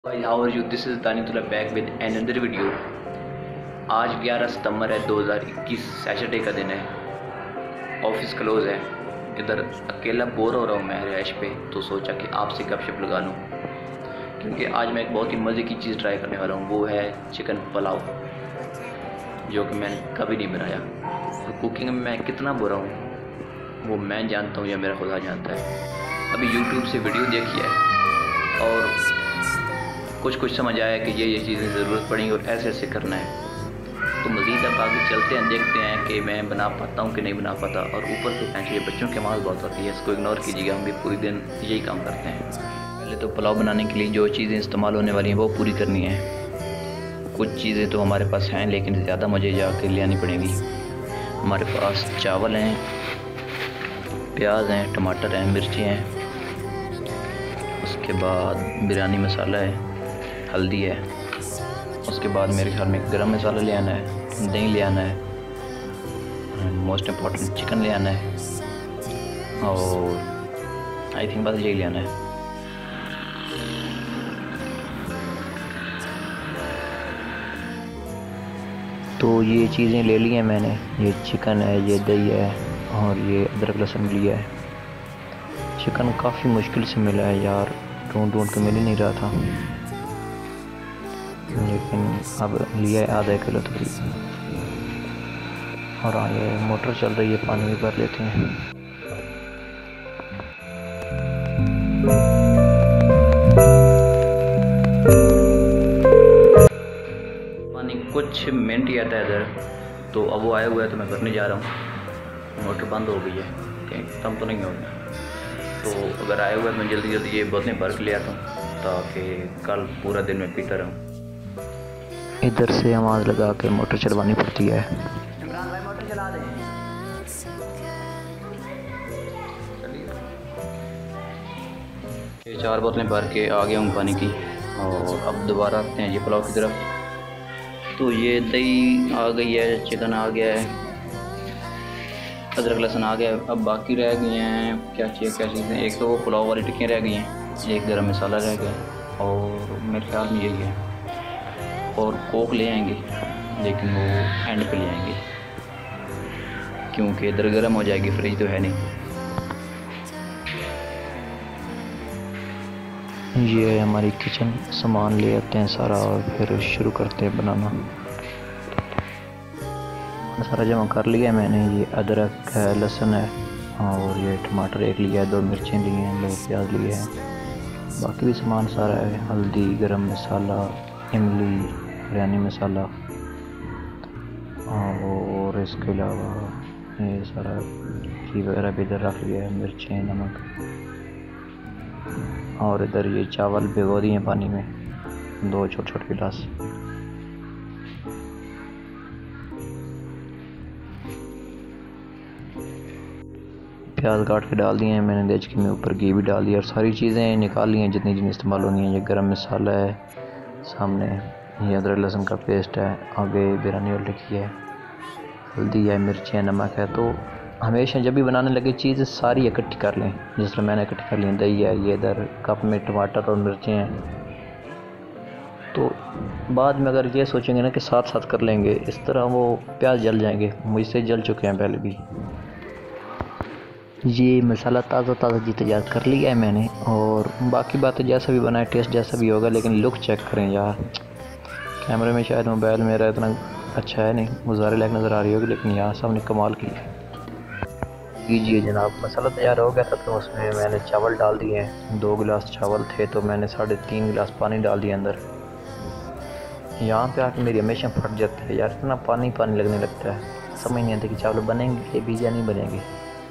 Guys, how are you? This is Danitullah back with another video। आज 11 सितंबर है 2021, Saturday का दिन है। ऑफिस क्लोज है। इधर अकेला बोर हो रहा हूँ मैं रैश पे, तो सोचा कि आपसे गपशप लगा लूँ, क्योंकि आज मैं एक बहुत ही मज़े की चीज़ ट्राई करने वाला हूँ। वो है चिकन पुलाव, जो कि मैंने कभी नहीं बनाया। और कुकिंग में मैं कितना बुरा हूँ वो मैं जानता हूँ या मेरा खुदा जानता है। अभी यूट्यूब से वीडियो देखी है और कुछ समझ आया कि ये चीज़ें ज़रूरत पड़ेंगी और ऐसे ऐसे करना है। तो मज़ीद अब आगे चलते हैं, देखते हैं कि मैं बना पाता हूँ कि नहीं बना पाता। और ऊपर से थैंक यू, बच्चों की आवाज़ बहुत होती है, इसको इग्नोर कीजिएगा, हम भी पूरी दिन यही काम करते हैं। पहले तो पुलाव बनाने के लिए जो चीज़ें इस्तेमाल होने वाली हैं वो पूरी करनी है। कुछ चीज़ें तो हमारे पास हैं, लेकिन ज़्यादा मुझे जाकर ले आनी पड़ेंगी। हमारे पास चावल हैं, प्याज हैं, टमाटर हैं, मिर्ची हैं, उसके बाद बिरयानी मसाला है, हल्दी है, उसके बाद मेरे ख्याल में गरम मसाला ले आना है, दही ले आना है, मोस्ट इम्पॉर्टेंट चिकन ले आना है, और आई थिंक बस यही ले आना है। तो ये चीज़ें ले ली हैं मैंने, ये चिकन है, ये दही है, और ये अदरक लहसुन लिया है। चिकन काफ़ी मुश्किल से मिला है यार, ढूंढ के मिल ही नहीं रहा था, लेकिन अब लिया है आधा किलो तकरीबन। और ये मोटर चल रही है, पानी भी भर लेते हैं। पानी कुछ मिनट ही आता है इधर, तो अब वो आया हुआ है तो मैं भरने जा रहा हूँ। मोटर बंद हो गई है, कहीं कम तो नहीं होगा। तो अगर आया हुआ है मैं जल्दी ये बोतलें भर के ले आता हूँ, ताकि कल पूरा दिन मैं पीता रहूँ। इधर से आवाज़ लगा के मोटर चलवानी पड़ती है। इमरान भाई मोटर चला दें। ये 4 बोतलें भर के आ गया हूँ पानी की, और अब दोबारा आते हैं ये पुलाव की तरफ। तो ये दही आ गई है, चिकन आ गया है, अदरक लहसुन आ गया है। अब बाकी रह गई हैं क्या चीज़ें, एक तो वो पुलाव वाली टिक्कियाँ रह गई हैं, एक गरम मसाला रह गया, और मेरे ख्याल में यही है। और कोक ले आएंगे, लेकिन वो एंड पे ले आएंगे, क्योंकि इधर गर्म हो जाएगी, फ्रिज तो है नहीं। ये है हमारी किचन, सामान ले आते हैं सारा और फिर शुरू करते हैं बनाना। सारा जमा कर लिया मैंने। ये अदरक है, लहसुन है, और ये टमाटर एक लिया है, 2 मिर्चें ली हैं, 2 प्याज लिए हैं, बाकी भी सामान सारा है, हल्दी, गरम मसाला, इमली, बिरयानी मसाला, और इसके अलावा ये सारा चीज़ वगैरह भी इधर रख लिया है, मिर्चें, नमक। और इधर ये चावल भिगो दिए हैं पानी में, 2 छोटे गिलास। प्याज काट के डाल दिए हैं मैंने देचकी में, ऊपर घी भी डाल दिया, और सारी चीज़ें निकाल ली हैं जितनी इस्तेमाल होनी है। ये गरम मसाला है सामने, ये अदरक लहसुन का पेस्ट है, आगे बिरयानी वाली लिखी है, हल्दी है, मिर्ची है, नमक है। तो हमेशा जब भी बनाने लगे चीज़ें सारी इकट्ठी कर लें, जिस तरह मैंने इकट्ठी कर ली। दही है, ये इधर कप में टमाटर और मिर्चें हैं। तो बाद में अगर ये सोचेंगे ना कि साथ साथ कर लेंगे, इस तरह वो प्याज जल जाएंगे, मुझसे जल चुके हैं पहले भी। ये मसाला ताज़ा जी तैयार कर लिया है मैंने, और बाकी बातें जैसा भी बनाए, टेस्ट जैसा भी होगा, लेकिन लुक चेक करें यार। कैमरे में शायद मोबाइल मेरा इतना अच्छा है नहीं, गुजारे लायक नज़र आ रही होगी, लेकिन यहाँ सामने कमाल की है। कीजिए जनाब, मसाला तैयार हो गया था, तो उसमें मैंने चावल डाल दिए हैं। 2 गिलास चावल थे, तो मैंने 3.5 गिलास पानी डाल दिया अंदर। यहाँ पे आके मेरी हमेशा फट जाती है यार, इतना पानी लगने लगता है, समझ नहीं आता कि चावल बनेंगे भी या नहीं बनेंगे।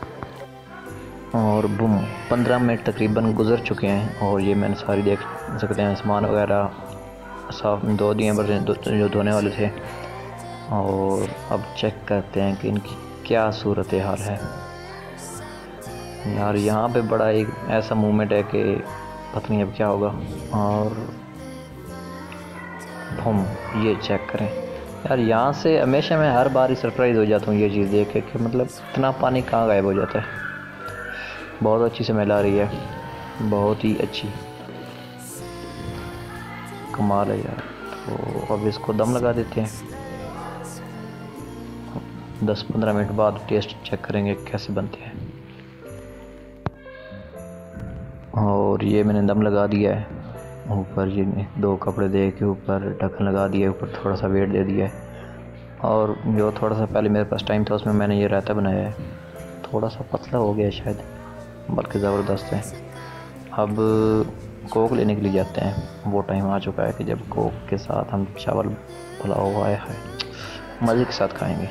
और बूम, 15 मिनट तकरीबन गुजर चुके हैं, और ये मैंने सारी देख सकते हैं सामान वगैरह साफ धो दिए जो धोने वाले थे। और अब चेक करते हैं कि इनकी क्या सूरत हाल है यार। यहाँ पे बड़ा एक ऐसा मूवमेंट है कि पता नहीं अब क्या होगा। और बूम, ये चेक करें यार, यहाँ से हमेशा मैं हर बार ही सरप्राइज़ हो जाता हूँ ये चीज़ देख के कि मतलब इतना पानी कहाँ गायब हो जाता है। बहुत अच्छी स्मेल आ रही है, बहुत ही अच्छी। कमाल है यार। तो अब इसको दम लगा देते हैं, 10-15 मिनट बाद टेस्ट चेक करेंगे कैसे बनते हैं। और ये मैंने दम लगा दिया है, ऊपर ये 2 कपड़े दे के ऊपर ढक्कन लगा दिया, ऊपर थोड़ा सा वेट दे दिया है। और जो थोड़ा सा पहले मेरे पास टाइम था उसमें मैंने ये रायता बनाया है, थोड़ा सा पतला हो गया शायद, बल्कि ज़बरदस्त है। अब कोक लेने के लिए जाते हैं, वो टाइम आ चुका है कि जब कोक के साथ हम चावल पुलाव आया है मज़े के साथ खाएंगे।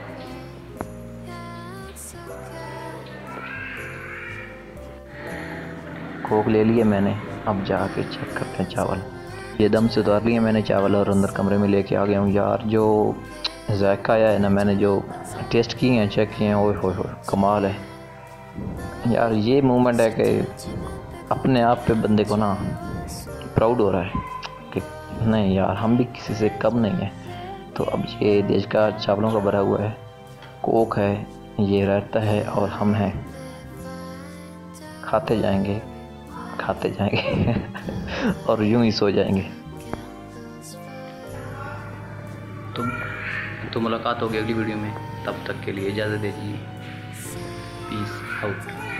कोक ले लिए मैंने, अब जाके चेक करते हैं चावल। ये दम से उतार लिए मैंने चावल और अंदर कमरे में लेके आ गया हूँ यार। जो जायका आया है ना, मैंने जो टेस्ट किए हैं, चेक किए हैं, ओए होए होए कमाल है यार। ये मूवमेंट है कि अपने आप पे बंदे को ना प्राउड हो रहा है कि नहीं यार हम भी किसी से कम नहीं है। तो अब ये देश का चावलों का भरा हुआ है, कोक है, ये रायता है और हम हैं, खाते जाएंगे खाते जाएंगे और यूं ही सो जाएंगे। तो मुलाकात होगी अगली वीडियो में, तब तक के लिए इजाज़त दीजिए। Peace out.